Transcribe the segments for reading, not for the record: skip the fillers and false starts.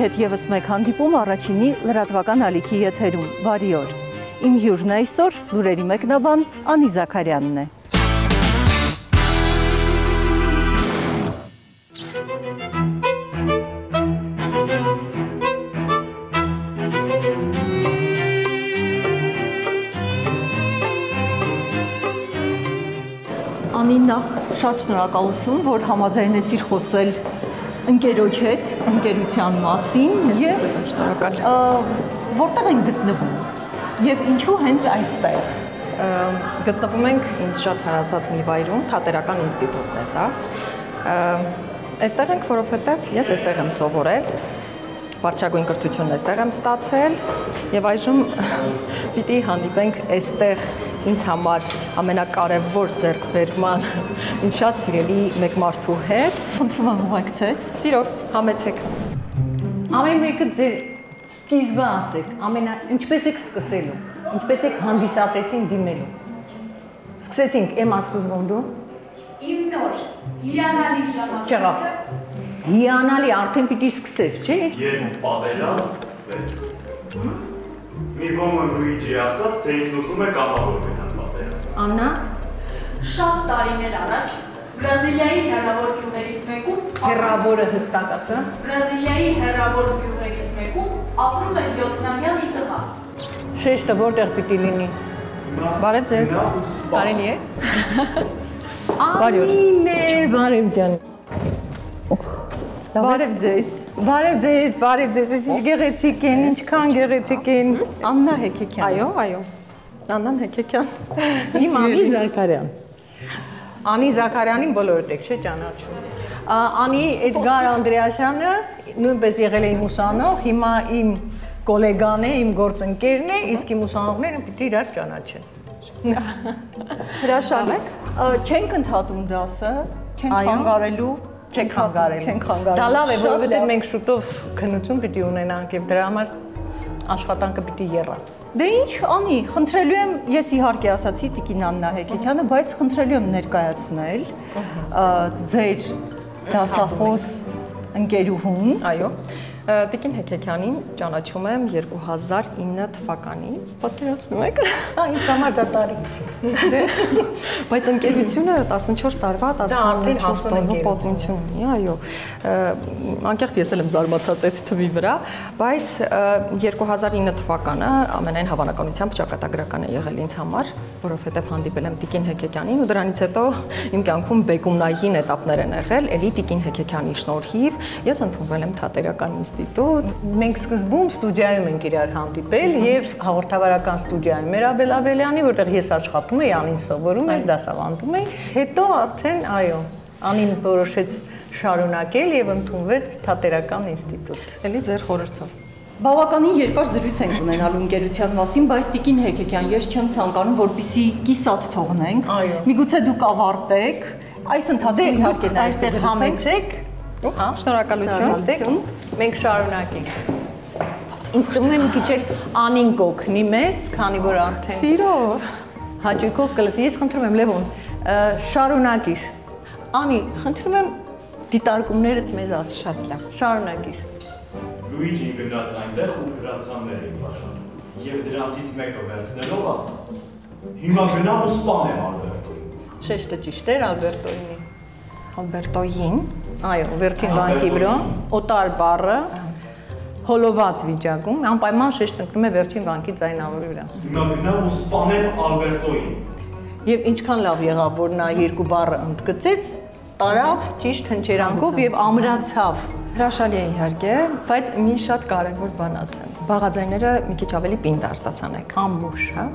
հետ եւս մեկ հանդիպում առաջինի լրատվական ալիքի եթերում։ Բարի օր։ Իմ հյուրն այսօր լուրերի մեկնաբան Անի Զաքարյանն է։ Անի, նախ շատ շնորհակալություն, որ համաձայնեցիր խոսել ընկերոջ հետ, ընկերության մասին եւ շնորհակալ։ Որտեղ ենք գտնվում եւ ինչու հենց այստեղ։ Գտնվում ենք ինձ շատ հարազատ մի վայրում, Թատերական ինստիտուտն է սա։ Այստեղ ենք, որովհետեւ ես այստեղ եմ սովորել, վարչագույն կրթությունն այստեղ եմ ստացել եւ այժմ պիտի հանդիպենք այստեղ ինձ համար ամենակարևոր ձեռքբերման ինձ շատ սիրելի մեկ մարդու հետ։ Խնդրում եմ ուղեկցես։ Սիրով, համեցեք։ Ամեն մեկը ձեր սկիզբը ասեք, ինչպես եք սկսելու, ինչպես եք հանդիսատեսին դիմելու։ Սկսեցինք Էմա սկզբում դու։ Իմ նոր հիանալի ժամանակը։ Հիանալի արդեն պիտի սկսես, չէ՞։ Երբ պատերազմ սկսվեց։ Մի ոմը Լուիջի ասաց, թե ինքն ուզում է կապավոր գնալ պատերազմ։ Աննա։ Շատ տարիներ առաջ Բրազիլիայի հեռավոր գյուղերից մեկում Հեռավորը հստակ ասա։ Բրազիլիայի հեռավոր գյուղերից մեկում ապրում էր 7-ամյա մի տղա։ Շեշտը որտեղ պիտի լինի։ Բարև ձեզ։ Կարելի է։ Անին է, բարև ջան։ Բարև ձեզ։ Բարև ձեզ, ինչ գեղեցիկ են, ինչքան գեղեցիկ են։ Աննա Հեկեկյան։ Այո, այո։ Աննան Հեկեկյան։ Իմ Անի Զաքարյան։ Անի Զաքարյանին բոլորդ եք չէ ճանաչում։ Անի Էդգար Անդրեասյանը նույնպես եղել է իմ ուսանող, հիմա իմ գոլեգան է, իմ գործընկերն է, իսկ իմ ուսանողները պիտի իրար ճանաչեն։ Հրաշալի։ Չենք ընդհատում դասը, չենք խանգարելու։ Չենք խանգարելու։ Դա լավ է, որովհետև մենք շուտով քննություն պիտի ունենանք եւ դրա համար աշխատանքը պիտի եռա։ Դե ինչ, Անի, խնդրելու եմ, ես իհարկե ասացի Տիկին Աննա Հեկեկյանը, բայց խնդրելու եմ ներկայացնել ձեր դասախոս ընկերուհուն։ Այո։ Տիկին Հեկեկյանին ճանաչում եմ 2009 թվականից։ Պատկերացնում եք։ Ինձ համար դա տարիք չէ։ Բայց ընկերությունը 14 տարվա, 14 տարվա պատմություն ունի, այո։ Անկեղծ ես էլ եմ զարմացած այդ թվի վրա, բայց 2009 թվականը ամենայն հավանականությամբ ճակատագրական է եղել ինձ համար, որովհետև հանդիպել եմ Տիկին Հեկեկյանին ու դրանից հետո իմ կյանքում բեկումնային էտապներ են եղել, էլի Տիկին Հեկեկյանի շնորհիվ ես ընդունվել եմ Թատերական ինստիտուտ։ Մենք սկզբում ստուդիայում ենք իրար հանդիպել եւ հաղորդավարական ստուդիայում մեր Աբելյանի, որտեղ ես աշխատում էի, Անին սովորում էր, դասավանդում էի։ Հետո արդեն, այո, Անին որոշեց շարունակել եւ ընդունվեց Թատերական ինստիտուտ։ Էլի ձեր խորհրդով։ Բավականին երկար զրույց ենք ունենալու ընկերության մասին, բայց Տիկին Հեկեկյան, ես չեմ ցանկանում, որպեսզի կիսատ թողնենք։ Միգուցե դուք ավարտեք, այս ընթացքում իհարկե այստեղ համեցեք։ Շնորհակալություն։ Մենք շարունակենք։ Ինձ թվում է մի քիչ էլ Անին կօգնի մեզ, քանի որ արդեն Սիրով։ հաճույքով կլսի։ Ես խնդրում եմ Լևոն, շարունակիր։ Անի, խնդրում եմ դիտարկումներդ մեզ ասի։ Շատ լավ։ Շարունակիր։ Լուիջին գնաց այնտեղ ու հրացաններ էին բաժանում։ Եվ դրանցից մեկը վերցնելով ասաց. Հիմա գնամ ու սպանեմ Ալբերտոին։ Շեշտը ճիշտ էր Ալբերտոյինի։ Ալբերտոյին։ Այո, վերջին բանկի վրա, օտար բառը հոլոված վիճակում, անպայման շեշտ ընկնում է վերջին բանկի ձայնավորի վրա։ Հիմա գնամ ու սպանեմ Ալբերտոին։ Եվ ինչքան լավ եղավ, որ նա երկու բառը ընդգծեց, տարավ ճիշտ հնչերանքով եւ ամրացավ։ Հրաշալի է իհարկե, բայց մի շատ կարևոր բան ասեմ։ Բաղաձայները մի քիչ ավելի պինդ արտասանեք։ Ամուր, հա։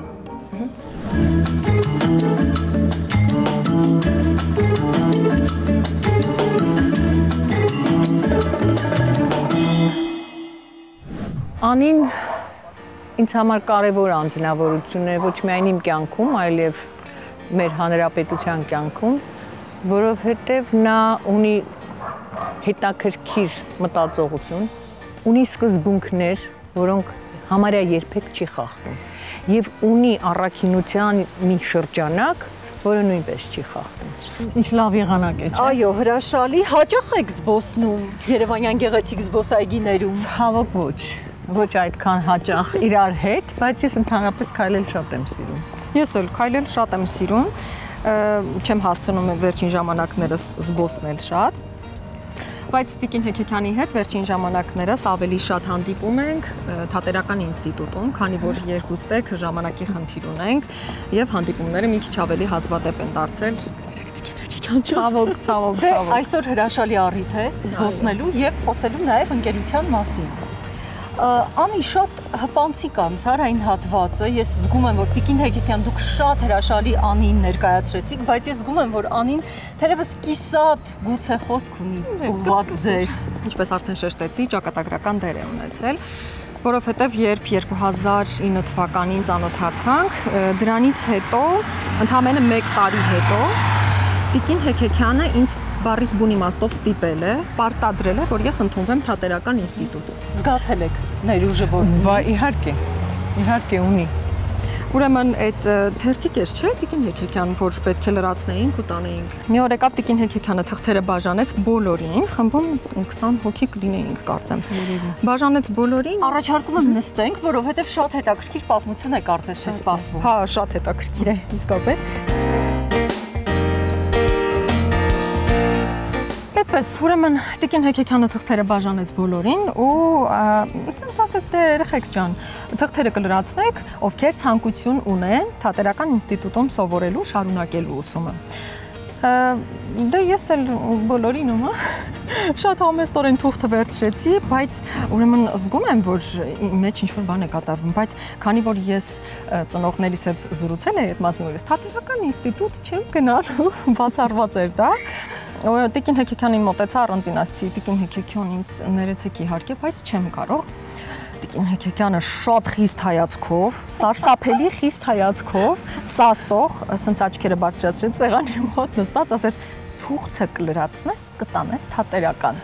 Անին ինձ համար կարևոր անձնավորություն է ոչ միայն իմ կյանքում, այլև մեր հանրապետության կյանքում, որովհետև նա ունի հետաքրքիր մտածողություն, ունի սկզբունքներ, որոնք համարյա երբեք չի խախտում, եւ ունի առաքինության մի շրջանակ, որը նույնպես չի խախտում։ Ինչ լավ եղանակ է, չէ՞։ Այո, հրաշալի, հաճախ եք զբոսնում Երևանյան գեղեցիկ զբոսայգիներում։ Ցավոք ոչ այդքան հաճախ իրար հետ, բայց ես ընդհանրապես քայլել շատ եմ սիրում։ Ես էլ քայլել շատ եմ սիրում, չեմ հասցնում վերջին ժամանակներս զբոսնել շատ, բայց Տիկին Հեքեքյանի հետ վերջին ժամանակներս ավելի շատ հանդիպում ենք Թատերական ինստիտուտում, քանի որ երկուստ եք ժամանակի խնդիր ունենք եւ հանդիպումները մի քիչ ավելի հազվադեպ են դարձել։ Ցավոք։ Այսօր հրաշալի առիթ է զբոսնելու եւ խոսելու նաեւ ընկերության մասին։ Անի շատ հպանցիկ անցար այն հատվածը, ես զգում եմ, որ Տիկին Հեքեքյան դուք շատ հրաշալի Անին ներկայացրեցիք, բայց ես զգում եմ, որ Անին թերևս կիսատ գուցե խոսք ունի ուղղված ձեզ։ Ինչպես արդեն շեշտեցի, ճակատագրական դեր է ունեցել, որովհետև երբ 2009 թվականին ծանոթացանք, դրանից հետո, ընդամենը 1 տարի հետո, Տիկին Հեքեքյանը ինձ բառից բուն իմաստով ստիպել է, պարտադրել է, որ ես ընդունվեմ Թատերական ինստիտուտում։ Զգացել եք ներուժը, որ Բա իհարկե ունի։ Ուրեմն այդ թերթիկ էր, չէ՞, Տիկին Հեքեքյան, որ պետք է լրացնեինք ու տանեինք։ Մի օր եկավ Տիկին Հեքեքյանը թղթերը բաժանեց բոլորին, խմբում 20 հոգի կլինեինք, կարծեմ։ Բաժանեց բոլորին։ Առաջարկում եմ նստենք, որովհետև շատ հետաքրքիր պատմություն է կարծես թե սպասվում։ Հա, շատ հետաքրքիր է, իսկապես։ Այդպես, ուրեմն Տիկին Հեքեքյանը թղթերը բաժանեց բոլորին ու ասենց ասեց դե երեխեք ջան, թղթերը կլրացնեք, ովքեր ցանկություն ունեն Թատերական ինստիտուտում սովորելու, շարունակելու ուսումը։ Դե ես էլ բոլորին շատ համեստորեն թուղթը վերցրեցի, բայց ուրեմն զգում եմ, որ իմ մեջ ինչ-որ բան է կատարվում, բայց քանի որ ես ծնողներիս հետ զրուցել եմ այդ մասին, որ ես Թատերական ինստիտուտ չեմ գնալու, բացառված էր դա։ Տիկին Հեքեքյանին մոտեցա, առանձին ասացի, Տիկին Հեքեքյան ինձ ներեցեք իհարկե, բայց չեմ կարող։ Տիկին Հեքեքյանը շատ խիստ հայացքով, սարսափելի խիստ հայացքով, սաստող, ասենց աչքերը բարձրացրեց սեղանի մոտ նստած, ասեց. «Թուղթը կլրացնես, կտանես Թատերական»։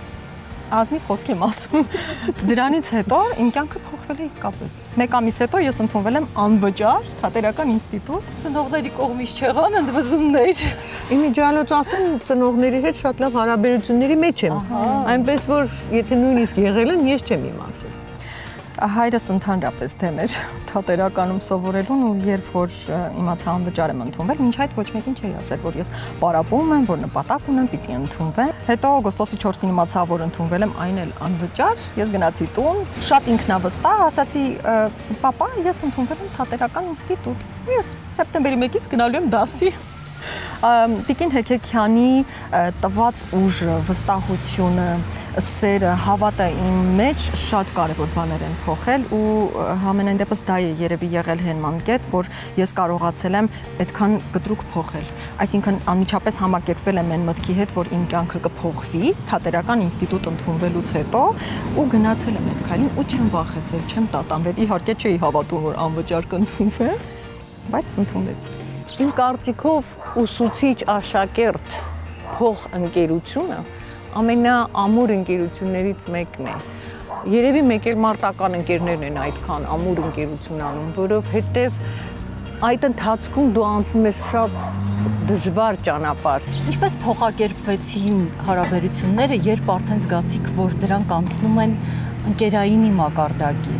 Ազնիվ խոսք եմ ասում։ Դրանից հետո իմ կյանքը փոխվել է իսկապես։ 1 ամիս հետո ես ընդունվել եմ անվճար Թատերական ինստիտուտ։ Ծնողների կողմից չեղան ընդվզումներ։ Իմիջիալոց ասեմ, ծնողների հետ շատ լավ հարաբերությունների մեջ եմ։ Այնպես որ եթե նույնիսկ եղել են, ես չեմ իմացել։ Հայրս ընդհանրապես դեմ էր Թատերականում սովորելուն ու երբ որ իմացա անվճար եմ ընդունվել, մինչ այդ ոչ մեկին չի ասել, որ ես պարապում եմ, որ նպատակ ունեմ, պիտի ընդունվեմ։ Հետո օգոստոսի 4-ին իմացա, որ ընդունվել եմ, այն էլ անվճար։ Ես գնացի տուն, շատ ինքնավստահ, ասացի. «Պապա, ես ընդունվել եմ Թատերական ինստիտուտ»։ Ես սեպտեմբերի 1-ից գնալու եմ դասի։ Տիկին Հեքեքյանի տված ուժը, վստահությունը, սերը, հավատը իմ մեջ շատ կարևոր բաներ են փոխել ու համենայն դեպս դա է երևի եղել հենման կետ, որ ես կարողացել եմ այդքան կտրուկ փոխել։ Այսինքն անմիջապես համակերպվել եմ այն մտքի հետ, որ իմ կյանքը կփոխվի Թատերական ինստիտուտ ընդունվելուց հետո ու գնացել եմ այդ քայլին ու չեմ վախեցել, չեմ տատանվել։ Իհարկե չէի հավատում, որ անվճար կընդունվեմ, բայց ընդունվեցի։ Իմ կարծիքով ուսուցիչ աշակերտ փող ընկերությունը ամենաամուր ընկերություններից մեկն է։ Երևի մեկ էլ մարտական ընկերներն են այդքան ամուր ընկերություն անում, որովհետև այդ ընթացքում դու անցնում ես շատ դժվար ճանապարհ։ Ինչպես փոխակերպվեցին հարաբերությունները, երբ արդեն զգացիք, որ դրանք անցնում են ընկերայինի մակարդակի։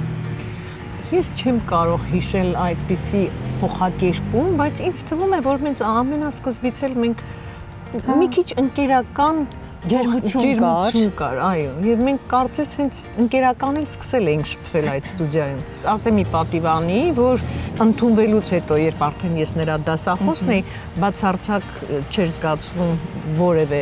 Ես չեմ կարող հիշել այդպիսի փոխակերպում, բայց ինձ թվում է, որ մենք ամենասկզբից էլ մենք մի քիչ ընկերական ջերմություն կար, այո, եւ մենք կարծես հենց ընկերական էլ սկսել էինք շփվել այդ ստուդիայում։ Ասեմ մի պատիվանի, որ ընդունվելուց հետո, երբ արդեն ես նրա դասախոսն էի, բացարձակ չէր զգացվում որևէ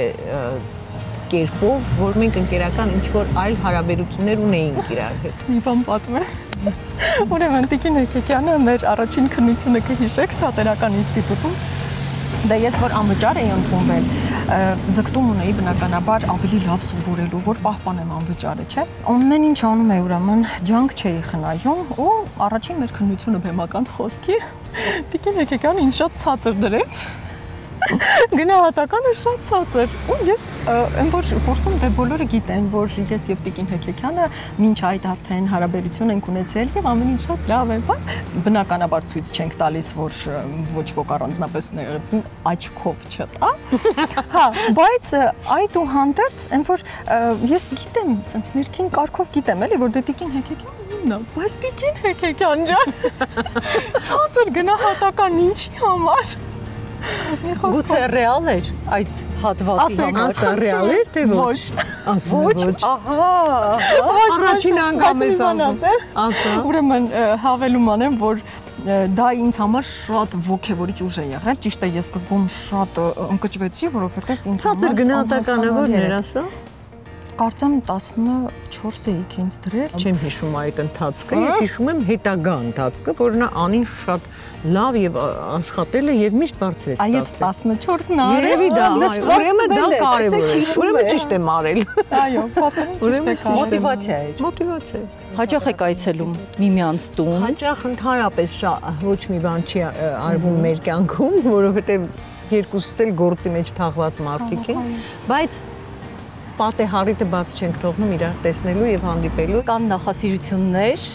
կերպով, որ մենք ընկերական ինչ-որ այլ հարաբերություններ ունեինք իրար հետ։ Մի բան պատմեմ։ Ուրեմն Տիկին Հեքեքյանը մեր առաջին քննությունը կհիշեք Թատերական ինստիտուտում։ Դա ես որ անվճար էի ընդունվել, ձգտում ունեի բնականաբար ավելի լավ սովորելու, որ պահպանեմ անվճարը, չէ։ Ամեն ինչ անում էի ուրեմն, ջանք չէի խնայում ու առաջին մեր քննությունը բեմական խոսքի Տիկին Հեքեքյանը ինձ շատ ցածր դրեց։ Գնահատականը շատ ցածր։ Ու ես այն որ կուրսում դե բոլորը գիտեն, որ ես եւ Տիկին Հեկեկյանը մինչ այդ արդեն հարաբերություն ենք ունեցել եւ ամեն ինչ շատ լավ է, բայց բնականաբար ցույց չենք տալիս, որ ոչ ոք առանձնապես ներեցին աչքով չտա։ Հա, բայց այդուհանդերձ այն որ ես գիտեմ, sense ներքին կարգով գիտեմ, էլի որ դե Տիկին Հեկեկյանը իմն է, բայց Տիկին Հեկեկյան ջան։ Ցածր գնահատական ինչի համար։ Գուցե ռեալ էր այդ հատվածի համար, ռեալ էր թե ոչ։ Ոչ, ահա, Առաջին անգամ ես ասում։ Ուրեմն հավելում անեմ, որ դա ինձ համար շատ ոգևորիչ ուժ է եղել։ Ճիշտ է, ես սկզբում շատ ընկճվեցի, որովհետև ինձ համար ցածր գնահատականը ո՞րն էր ասա։ Կարծեմ 14 էիք ինձ դրել։ Չեմ հիշում այդ ընթացքը, ես հիշում եմ հետագա ընթացքը, որ նա Անին շատ լավ եւ աշխատել է եւ միշտ բարձր է ստացել։ Այդ 14-ն արել։ Երևի դա, ուրեմն դա կարևոր է։ Ուրեմն ճիշտ եմ արել։ Այո, փաստորեն ճիշտ է կարել։ մոտիվացիա էր։ Մոտիվացիա։ Հաճախ եք այցելում միմյանց տուն։ Հաճախ ընդհանրապես ոչ մի բան չի արվում մեր կյանքում, որովհետեւ երկուսս էլ գործի մեջ թաղված մարդիկ են, բայց պատեհարիտը բաց չենք թողնում իրար տեսնելու եւ հանդիպելու։ Կան նախասիրություններ,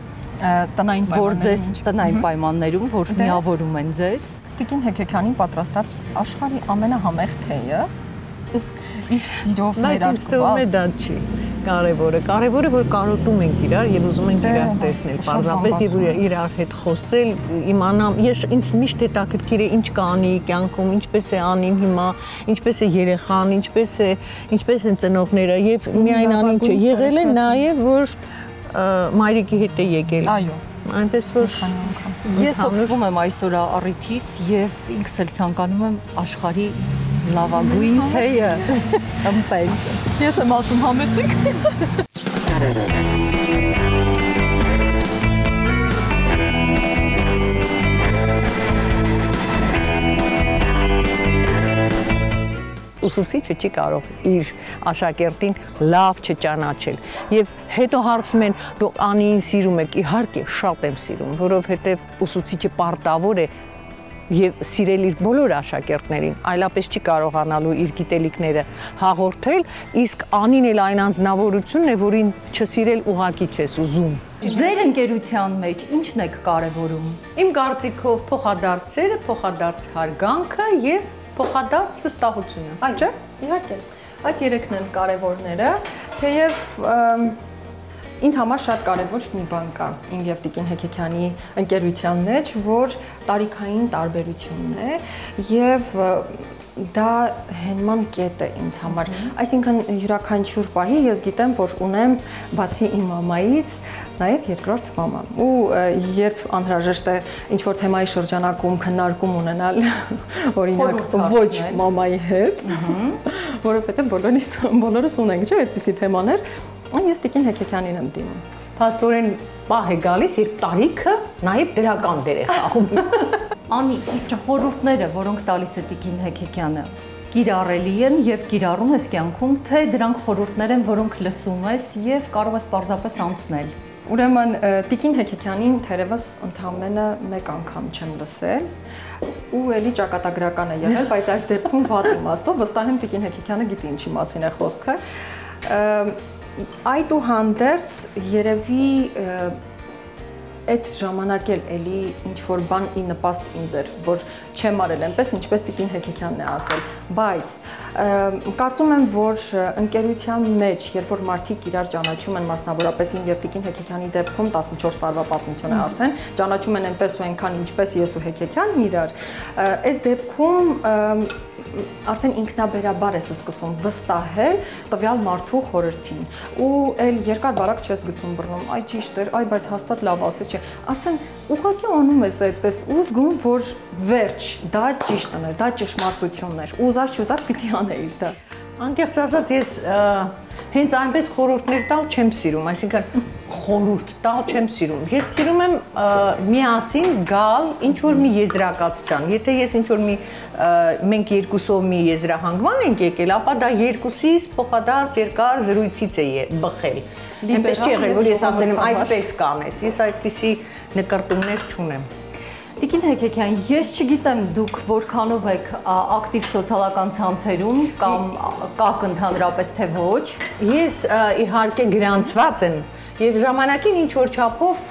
տնային պայմաններում, որ միավորում են ձեզ։ Տիկին Հեկեկյանին պատրաստած աշխարհի ամենահամեղ թեյը իր սիրով ներարկված։ Բայց ինձ թվում է դա չի կարևորը։ Կարևորը որ կարոտում ենք իրար եւ ուզում ենք իրար տեսնել, պարզապես եւ իրար հետ խոսել, իմանամ, ինձ միշտ հետաքրքիր է ինչ կանի կյանքում, ինչպես է Անին հիմա, ինչպես է երեխան, ինչպես են ծնողները եւ միայն Անին չէ, եղել է նաեւ որ մայրիկի հետ է եկել։ Այո։ Այնպես որ ես օգտվում եմ այսօր առիթից եւ ինքս էլ ցանկանում եմ աշխարհի լավագույն թեյը ըմպել։ Ես եմ ասում համեցեք։ Ուսուցիչը չի կարող իր աշակերտին լավ չճանաչել եւ հետո հարցնում են դու Անին սիրում եք, իհարկե շատ եմ սիրում, որովհետեւ ուսուցիչը պարտավոր է եւ սիրել իր բոլոր աշակերտներին, այլապես չի կարողանալու իր գիտելիքները հաղորդել, իսկ Անին էլ այն անձնավորությունն է, որին չսիրել ուղակի չես ուզում։ Ձեր ընկերության մեջ ի՞նչն եք կարևորում։ Իմ կարծիքով փոխադարձերը, փոխադարձ հարգանքը եւ փոխադարձ վստահությունը։ Այո, իհարկե։ Այդ երեքն են կարևորները, թեև ինձ համար շատ կարևոր մի բան կա իմ եւ Տիկին Հեկեկյանի ընկերության մեջ, որ տարիքային տարբերությունն է եւ դա հենման կետ է ինձ համար։ Այսինքն յուրաքանչյուր պահի ես գիտեմ, որ ունեմ բացի իմ մամայից նաև երկրորդ մամա։ Ու երբ անհրաժեշտ է ինչ-որ թեմայի շրջանակում քննարկում ունենալ, օրինակ ոչ մամայի հետ, որովհետև բոլորս ունենք, չէ՞, այդպիսի թեմաներ, ես Տիկին Հեկեկյանին եմ դիմում։ Փաստորեն պահ է գալիս, երբ տարիքը նաև դրական դեր է խաղում։ Անի, իսկ խորհուրդները, որոնք տալիս է Տիկին Հեկեկյանը, կիրառելի են եւ կիրառում ես կյանքում, թե դրանք խորհուրդներ են, որոնք լսում ես եւ կարող ես պարզապես անցնել։ Ուրեմն Տիկին Հեկեկյանին թերևս ընդամենը մեկ անգամ չեմ լսել ու էլի ճակատագրական է եղել, բայց այս դեպքում վատ իմաստով վստահ եմ Տիկին Հեկեկյանը գիտի ինչի մասին է խոսքը։ Այդուհանդերձ երևի այդ ժամանակ էլի ինչ-որ բան ի նպաստ ինձ էր, որ չեմ արել այնպես, ինչպես Տիկին Հեկեկյանն է ասել, բայց կարծում եմ, որ ընկերության մեջ, երբ որ մարդիկ իրար ճանաչում են, մասնավորապես իմ եւ Տիկին Հեկեկյանի դեպքում 14 տարվա պատմություն է արդեն, ճանաչում են այնպես ու այնքան, ինչպես ես ու Հեկեկյանն իրար, այս դեպքում արդեն ինքնաբերաբար ես սկսում վստահել տվյալ մարդու խորհրդին ու այլ երկար բարակ չես գցում բռնում, այ ճիշտ էր, այ բայց հաստատ լավ ասես չէ, արդեն ուղղակի անում ես այդպես ու զգում, որ վերջ, դա ճիշտն էր, դա ճշմարտությունն էր, ուզած չուզած պիտի անեիր դա։ Անկեղծ ասած ես հենց այնպես խորհուրդներ տալ չեմ սիրում, այսինքն խորհուրդ տալ չեմ սիրում։ Ես սիրում եմ միասին գալ ինչ-որ մի եզրակացության։ Եթե ես ինչ-որ մենք երկուսով մի եզրահանգման ենք եկել, ապա դա երկուսից փոխադարձ երկար զրույցից է բխել։ Այնպես չի եղել, որ ես ասել եմ այսպես կանես, ես այդպիսի նկարտումներ չունեմ։ Տիկին Հեկեկյան, ես չգիտեմ դուք որքանով եք ակտիվ սոցիալական ցանցերում կամ կաք ընդհանրապես թե ոչ։ Ես իհարկե գրանցված եմ եւ ժամանակին ինչ որ չափով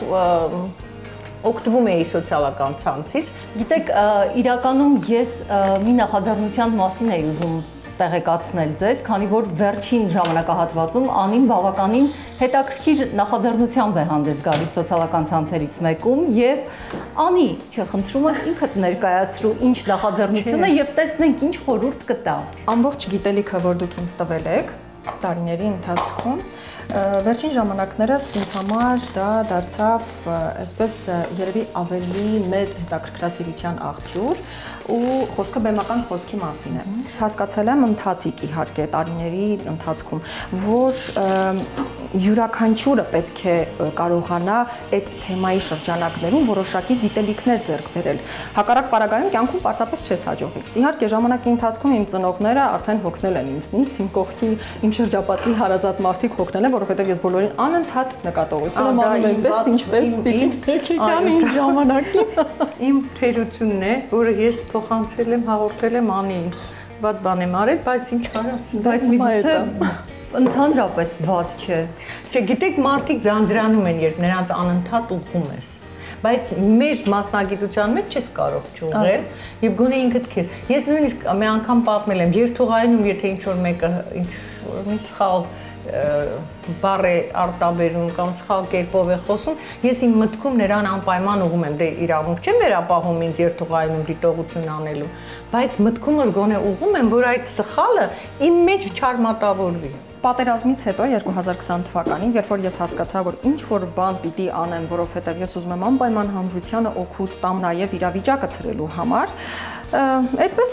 օգտվում էի սոցիալական ցանցից։ Գիտեք, իրականում ես մի նախաձեռնության մասին էի ուզում տեղեկացնել ձեզ, քանի որ վերջին ժամանակահատվածում Անին բավականին հետաքրքիր նախաձեռնությամբ է հանդես գալիս սոցիալական ցանցերից մեկում եւ Անի, խնդրում եմ ինքդ ներկայացրու ինչ նախաձեռնություն է եւ տեսնենք ինչ խորհուրդ կտա։ Ամբողջ գիտելիքը, որ դուք ինձ տվել եք տարիների ընթացքում, վերջին ժամանակներս ինձ համար դա դարձավ այսպես երևի ավելի մեծ հետաքրքրասիրության աղբյուր ու խոսքը բեմական խոսքի մասին է։ Հասկացել եմ ընթացիկ իհարկե տարիների ընթացքում, որ յուրաքանչյուրը պետք է կարողանա այդ թեմայի շրջանակներում որոշակի գիտելիքներ ձեռք բերել։ Հակառակ պարագայում կյանքում պարզապես չես հաջողի։ Իհարկե ժամանակի ընթացքում իմ ծնողները արդեն հոգնել են ինձնից, իմ կողքի, իմ շրջապատի հարազատ մարդիկ հոգնել են, որովհետև ես բոլորին անընդհատ նկատողություն եմ անում այնպես, ինչպես Տիկին Հեկեկյանի ժամանակին։ Իմ թերությունն է, որը ես փոխանցել եմ, հաղորդել եմ Անիին։ Վատ բան եմ արել, բայց ինչ արած։ Բայց միգուցե ընդհանրապես վատ չէ։ Չէ, գիտեք, մարդիկ ձանձրանում են, երբ նրանց անընդհատ ուղղում ես։ Բայց մեր մասնագիտության մեջ չես կարող չուղղել եւ գոնե ինքդ քեզ։ Ես նույնիսկ մի անգամ պատմել եմ երթուղայինում, եթե ինչ որ մեկը ինչ որ մի սխալ բառ է արտաբերում կամ սխալ կերպով է խոսում, ես իմ մտքում նրան անպայման ուղղում եմ, դե իրավունք չեմ վերապահում ինձ երթուղայինում դիտողություն անելու, բայց մտքումս գոնե ուղղում եմ, որ այդ սխալը իմ մեջ չարմատավորվի։ Պատերազմից հետո 2020 թվականին, երբ որ ես հասկացա, որ ինչ որ բան պիտի անեմ, որովհետև ես ուզում եմ անպայման հանրությանը օգուտ տամ նաև իրավիճակը ցրելու համար, այդպես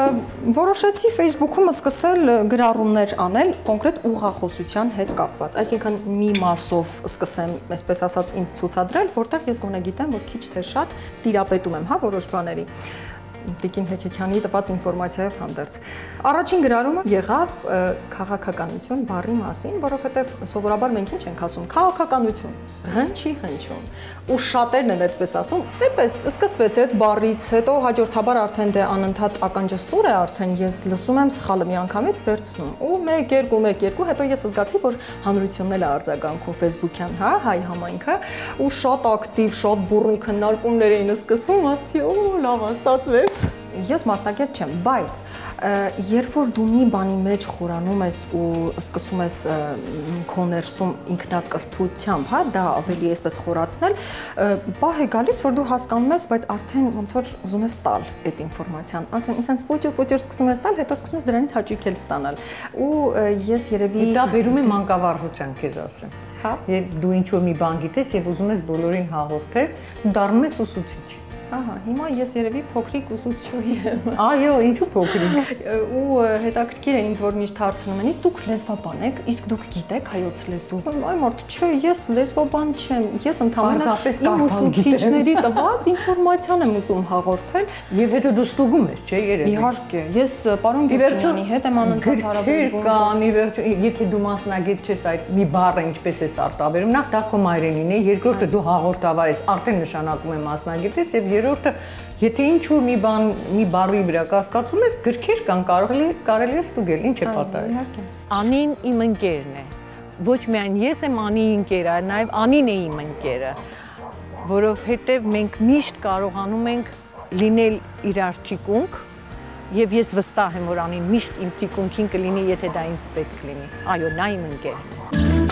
որոշեցի Facebook-ում սկսել գրառումներ անել կոնկրետ ուղղախոսության հետ կապված, այսինքն մի մասով սկսեմ, այսպես ասած, ինձ ցուցադրել, որտեղ ես գոնե գիտեմ, որ քիչ թե շատ տիրապետում եմ, որոշ բաների։ Տիկին Հեկեկյանի տված ինֆորմացիայով հանդերձ։ Առաջին գրառումը եղավ քաղաքականություն բառի մասին, որովհետև սովորաբար մենք ինչ ենք ասում, քաղաքականություն, ղնչի հնչյուն, ու շատերն են այդպես ասում, այդպես սկսվեց այդ բառից, հետո հաջորդաբար արդեն դե անընդհատ ականջասուր է, արդեն ես լսում եմ սխալը միանգամից վերցնում, ու 1-2, հետո ես զգացի, որ հանրությունն էլ է արձագանքում Facebook-յան, հայ համայնքը, ու շատ ակտիվ, շատ բուռն քննարկումներ էին սկսվում, ասի, լավ, ստացվեց։ Ես մասնակից չեմ, բայց երբ որ դու մի բանի մեջ խորանում ես ու սկսում ես քո ներսում ինքնակրթությամբ, դա ավելի այսպես խորացնել, պահ է գալիս, որ դու հասկանում ես, բայց արդեն ոնց որ ուզում ես տալ այդ ինֆորմացիան, արդեն ինձ պոճոր սկսում ես տալ, հետո սկսում ես դրանից հաճույք էլ ստանալ։ Ու ես երևի դա բերում է մանկավարժության, քեզ ասեմ։ Երբ դու ինչ որ մի բան գիտես եւ ուզում ես բոլորին հաղորդել, դառնում ես ուսուցիչ։ Ահա, հիմա ես երևի փոքրիկ ուսուցչուհի եմ։ Այո, ինչու փոքրիկ։ Ու հետաքրքիր է ինձ, որ միշտ հարցնում են, իսկ դուք լեզվաբան եք, իսկ դուք գիտեք հայոց լեզու։ Այ մարդ, չէ, ես լեզվաբան չեմ։ Ես ընդհանրապես իմ ուսուցիչների տված ինֆորմացիան եմ ուզում հաղորդել, եւ հետո դու ստուգում ես, չէ, երևի։ Իհարկե, ես պարոն Գիվերջյանի հետ եմ անընդհատ հարաբերվում։ Կամ ի վերջո, եթե դու մասնագետ չես այդ մի բառը ինչպես ես արտաբերում, նախ դա քո մայրենին է, երկրորդը դու հաղորդավար ես, արդեն նշանակում է մասնագետ ես եւ երրորդը, եթե ինչ-որ մի բառի վրա կասկածում ես, գրքեր կան, կարելի է ստուգել, ինչ է պատահել։ Անին իմ ընկերն է։ Ոչ միայն ես եմ Անիի ընկերը, նաև Անին է իմ ընկերը, որովհետև մենք միշտ կարողանում ենք լինել իրար թիկունք, եւ ես վստահ եմ, որ Անին միշտ իմ թիկունքին կլինի, եթե դա ինձ պետք լինի։ Այո, նա իմ ընկերն է։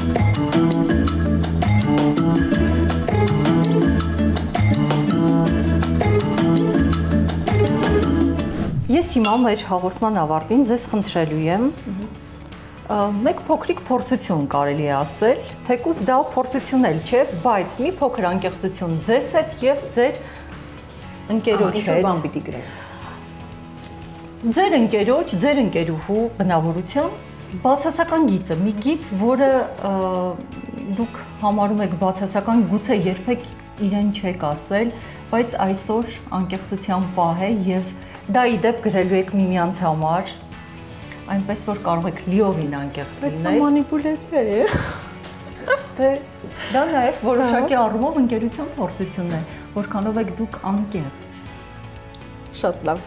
Ես հիմա մեր հաղորդման ավարտին ձեզ խնդրելու եմ մեկ փոքրիկ փորձություն կարելի է ասել, թեկուզ դա փորձություն էլ չէ, բայց մի փոքր անկեղծություն ձեզ հետ եւ ձեր ընկերոջ հետ։ Բան պիտի գրեմ։ Ձեր ընկերոջ, ձեր ընկերուհու բնավորության բացասական գիծը, մի գիծ, որը դուք համարում եք բացասական, գուցե երբեք իրեն չեք ասել, բայց այսօր անկեղծության պահ է եւ դա ի դեպ գրելու եք միմյանց համար, այնպես որ կարող եք լիովին անկեղծ լինել։ Բայց մանիպուլյացիա է։ թե դա նաև որոշակի առումով ընկերության փորձությունն է, որքանով եք դուք անկեղծ։ Շատ լավ։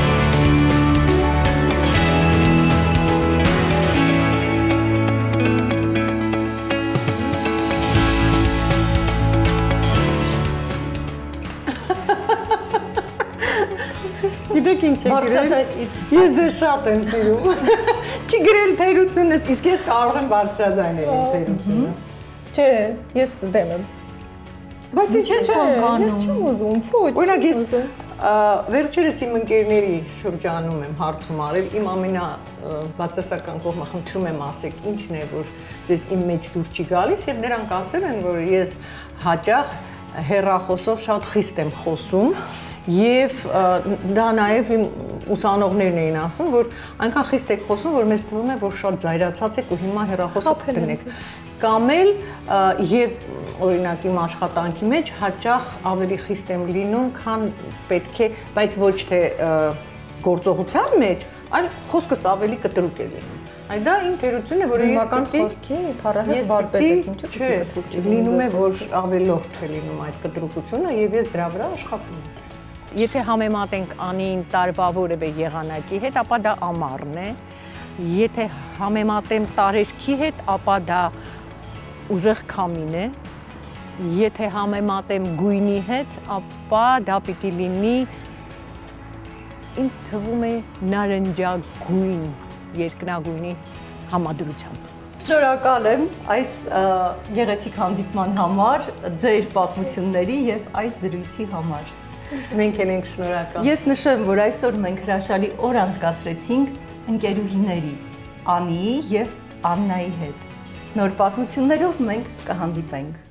Գիտեք ինչ է գրել։ Ես ձեզ շատ եմ սիրում։ Չգրել թերությունս, իսկ ես կարող եմ բարձրաձայնել իմ թերությունը։ Չէ, ես դեմ եմ։ Բայց ինչ է ցանկանում։ Ես չեմ ուզում, ոչ։ Օրինակ ես վերջերս իմ ընկերների շրջանում եմ հարցում արել, իմ ամենաբացասական կողմը խնդրում եմ ասեք, ինչն է, որ ձեզ իմ մեջ դուր չի գալիս, եւ նրանք ասել են, որ ես հաճախ հեռախոսով շատ խիստ եմ խոսում, եւ դա նաեւ իմ ուսանողներն էին ասում, որ այնքան խիստ եք խոսում, որ մեզ թվում է, որ շատ զայրացած եք ու հիմա հեռախոսը կտնեք։ Կամ էլ եւ օրինակ իմ աշխատանքի մեջ հաճախ ավելի խիստ եմ լինում, քան պետք է, բայց ոչ թե գործողության մեջ, այլ խոսքս ավելի կտրուկ է լինում։ Այ դա իմ թերությունն է, որ ես Հիմնական խոսքի փառահեղ վարպետ եք, ինչու՞ չէ, լինում է, որ ավելորդ է լինում այդ կտրուկությունը եւ ես դրա վրա աշխատում եմ։ Եթե համեմատենք Անին տարվա որևէ եղանակի հետ, ապա դա ամառն է։ Եթե համեմատեմ տարերքի հետ, ապա դա ուժեղ քամին է։ Եթե համեմատեմ գույնի հետ, ապա դա պիտի լինի ինձ թվում է նարնջագույն երկնագույնի համադրությամբ։ Շնորհակալ եմ այս գեղեցիկ հանդիպման համար, ձեր պատմությունների եւ այս զրույցի համար։ Մենք ենք շնորհակալ։ Ես նշեմ, որ այսօր մենք հրաշալի օր անցկացրեցինք ընկերուհիների Անիի եւ Աննայի հետ։ Նոր պատմություններով մենք կհանդիպենք։